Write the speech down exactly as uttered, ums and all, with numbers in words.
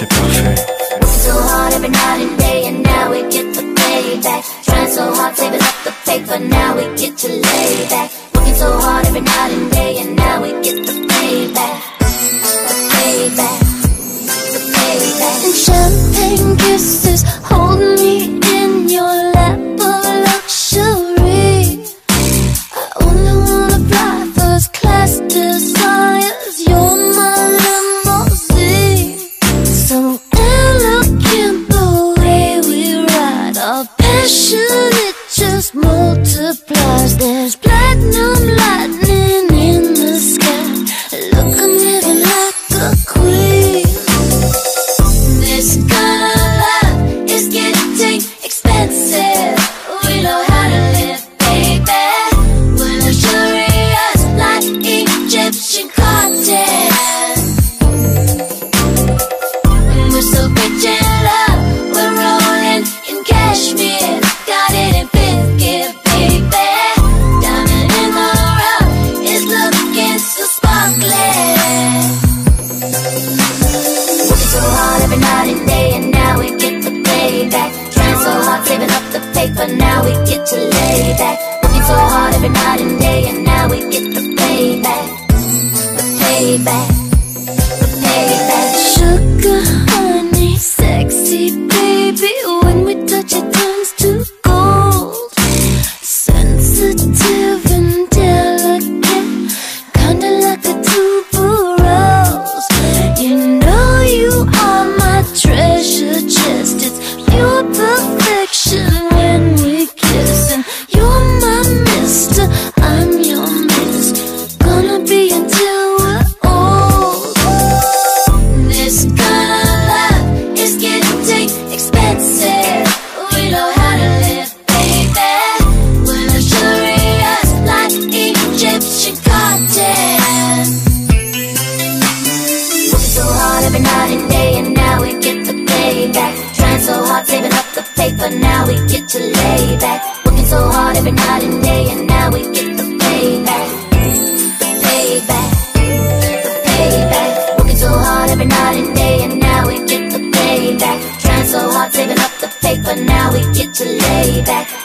c'est parfait. Working so hard every night and day, and now we get the payback. Trying so hard, saving up the paper, now we get to lay back. Working so hard every night and day, and now we get the payback. The payback, the payback. And champagne kisses, hold me in your lap of luxury. I only wanna fly first class desires, you're my limousine. So eloquent the way we ride, our passion, it just multiplies. There's platinum lightning in the sky. Look, I'm living like a queen. This kind of love is getting expensive. We know how to live, baby. We're luxurious like Egyptian cotton. We're so rich in love, we're rolling in cashmere. Got it in fifth gear, baby. Diamond in the rough is looking so sparkling. Working so hard every night and day, and now we get the payback. Trying so hard, saving up the paper, now we get to lay back. Working so hard every night and day, and now we get the payback. The payback, the payback. Sugar, honey, sexy baby, when we touch it turns to gold. Sensitive and delicate, kinda like a tuberose. You know you are my treasure chest, it's pure perfection when we kiss. And you're my mister, I'm your miss, gonna be until we're old. This kind of love is getting expensive. We know how to live, baby. We're luxurious like Egyptian cotton. Working so hard every night and day, and now we get the payback. Trying so hard, saving up the paper, now we get to lay back. Working so hard every night and day, and now we get the payback. The payback, the payback. Working so hard every night and day, and now we get the payback. Trying so hard, saving up the paper, now we get to lay back.